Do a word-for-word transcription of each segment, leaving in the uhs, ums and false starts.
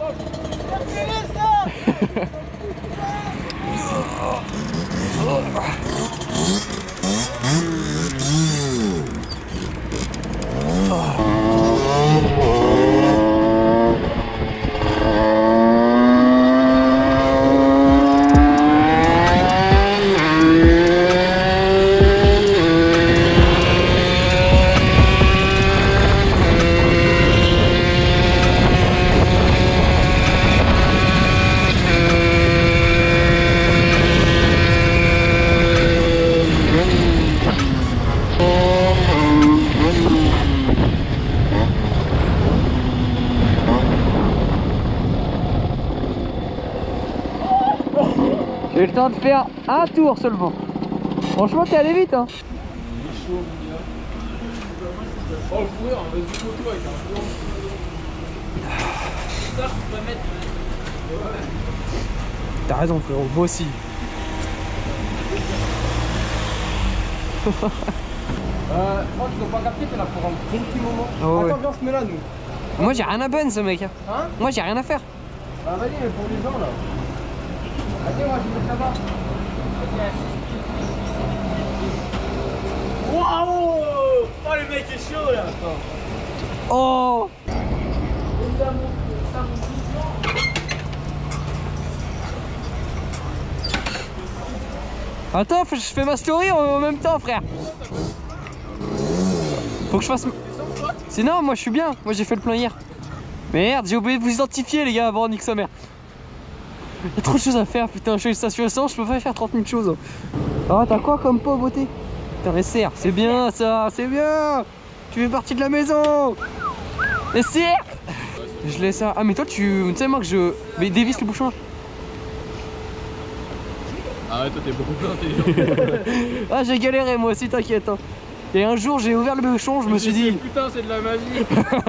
J'ai le temps de faire un tour seulement. Franchement, t'es allé vite, hein. Il est chaud, mon gars. Oh, le fourrure, on va se photo avec un fourrure. Ça, je pourrais mettre. Ouais. T'as raison, frérot, moi aussi. euh, je crois qu'ils n'ont pas capté que là pour un bon petit moment. Oh, ouais. Attends, viens, on se met là, nous. Moi, j'ai rien à bonne, ce mec. Hein, moi, j'ai rien à faire. Ah, vas-y, mais pour les gens, là. Vas-y, moi, je vais mettre là-bas. Waouh! Oh, le mec est chaud, là. Oh! Attends, je fais ma story en même temps, frère. Faut que je fasse... Sinon, moi, je suis bien. Moi, j'ai fait le plein hier. Merde, j'ai oublié de vous identifier, les gars, avant nique sa mère. Il y a trop de choses à faire, putain, je suis une station essence, je peux pas faire trente mille choses. Ah, t'as quoi comme pot beauté? Putain, les serres, c'est bien ça, c'est bien. Tu fais partie de la maison. Les serres. Je laisse ça. Ah, mais toi, tu tu sais, moi que je... Mais dévisse le bouchon. Ah ouais, toi t'es beaucoup plus intelligent. Ah, j'ai galéré, moi aussi, t'inquiète. Hein. Et un jour, j'ai ouvert le bouchon, je me suis dit... Putain, c'est de la magie.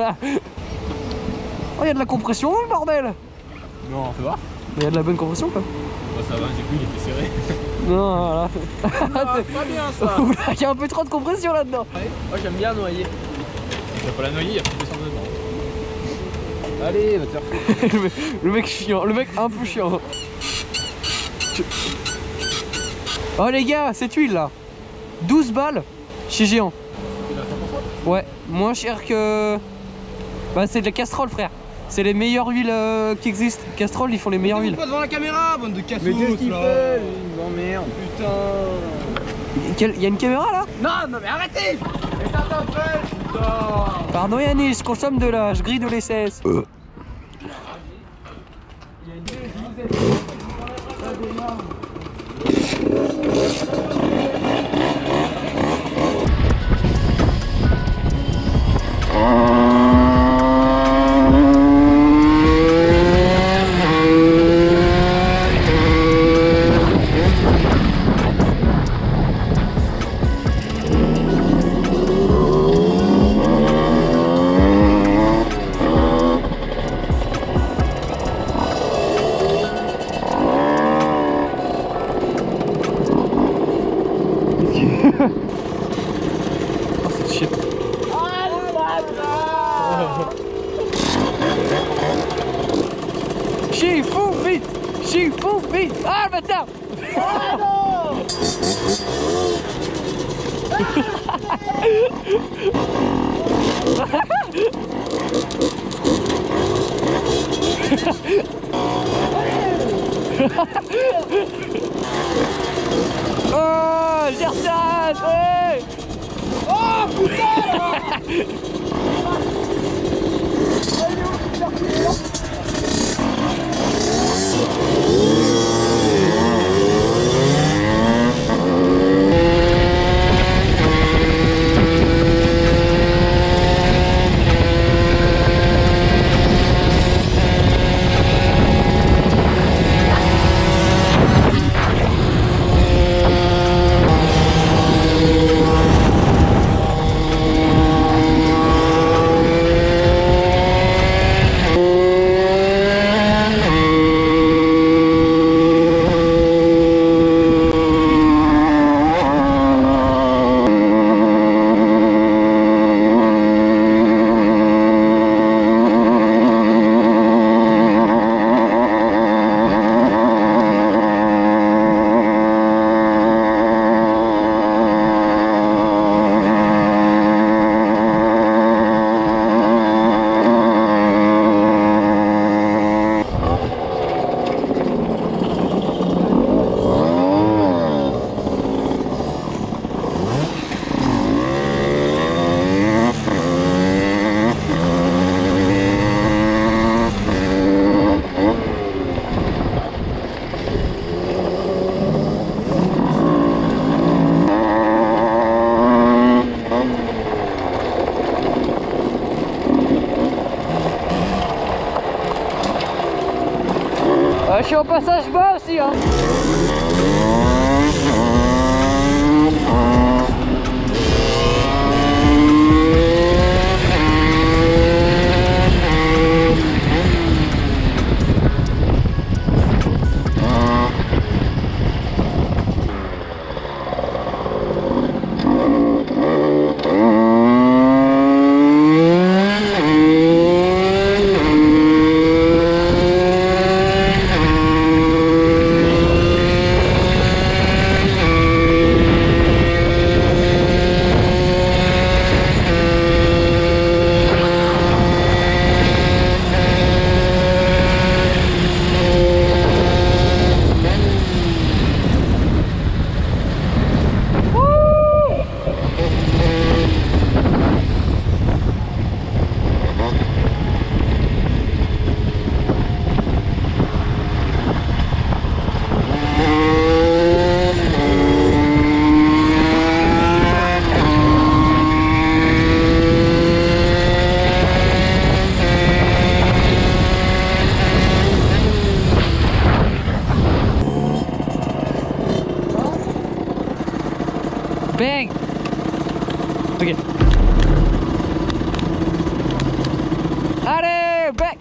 Oh, y'a de la compression, le bordel. Non, fais voir. Mais y'a de la bonne compression, quoi. Bah ça va, j'ai cru qu'il était serré. Non, voilà. Non, c'est pas bien ça. Il y a un peu trop de compression là-dedans. Moi j'aime bien noyer. Tu vas pas la noyer, il y a plus de descendre dedans. Allez, va te faire foutre. le, mec, le mec chiant, le mec un peu chiant. Oh les gars, cette huile là, douze balles chez Géant. Ouais, moins cher que... Bah c'est de la Castrol, frère. C'est les meilleures huiles euh, qui existent. Castrol, ils font les meilleures huiles. Pas devant la caméra, bande de cassos. Mais qu'est-ce qu'il fait? Il m'emmerde. Putain. Il y a une caméra là? Non, non mais arrêtez. Et ça t'appelle, putain. Pardon Yannis, je consomme de la... je grille de l'S S. Euh. Oh, c'est shit. J'y fous vite. J'y fous vite. Ah le bâtard. Ah non. Oh, Gersan, hey. Oh putain. suis en passage bas aussi hein. Bang! Ok. Allez, bang!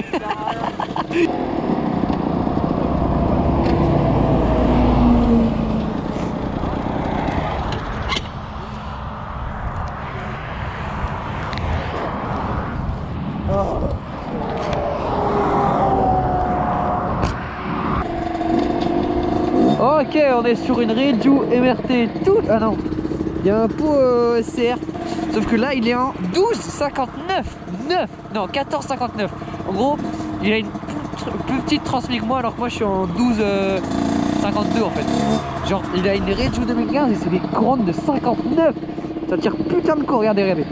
Ok, on est sur une Reju M R T toute... Ah non, il y a un pot euh, S C R. Sauf que là, il est en douze cinquante-neuf. neuf. Non, quatorze cinquante-neuf. En gros, il a une plus petite transmis que moi, alors que moi, je suis en douze cinquante-deux en fait. Genre, il a une Reju deux mille quinze et c'est des couronnes de cinquante-neuf. Ça tire putain de coup, regardez, regardez.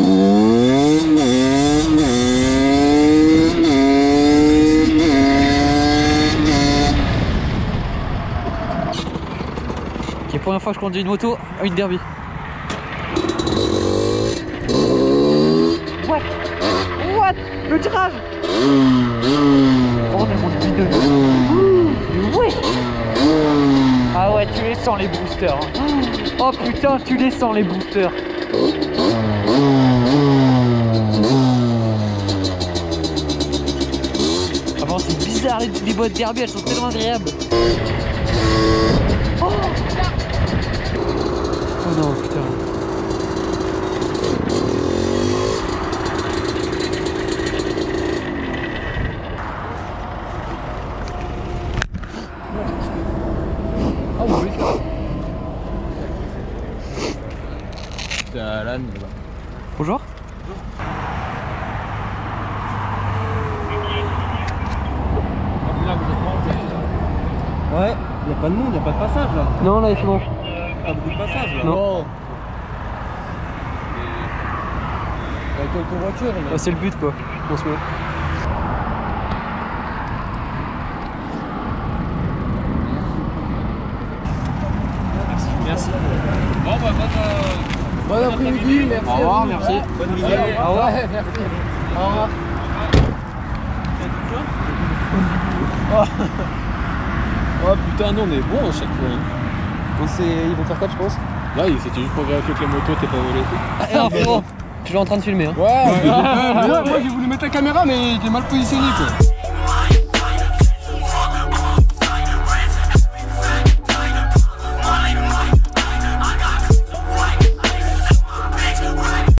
Ok, première fois que je conduis une moto à une derby. What? What? Le tirage! Oh, on a mon bidon. Ouais! Ah ouais, tu les sens les boosters. Oh putain, tu les sens les boosters. Avant, c'est bizarre, les, les boîtes derby, elles sont tellement agréables. Oh, oh non, putain. Oh oui. C'est à l'âne là-bas. Bonjour. Ouais, il n'y a pas de monde, il n'y a pas de passage là. Non, là, il fait bon. Pas beaucoup de passage là. Non. Il y a quelques voitures. Mais... Ah, c'est le but quoi, en ce moment. Merci. Bon bah bonne, Bon après-midi, merci. au revoir, merci. Bonne nuit. Au revoir. Ouais, merci. Au revoir. Oh putain non mais bon à chaque fois. On sait, ils vont faire quoi, je pense? Là c'était juste pour vérifier que les motos t'es pas volé. Eh non, frérot, je suis en train de filmer. Hein. Ouais, ouais, moi j'ai voulu mettre la caméra, mais il était mal positionné quoi.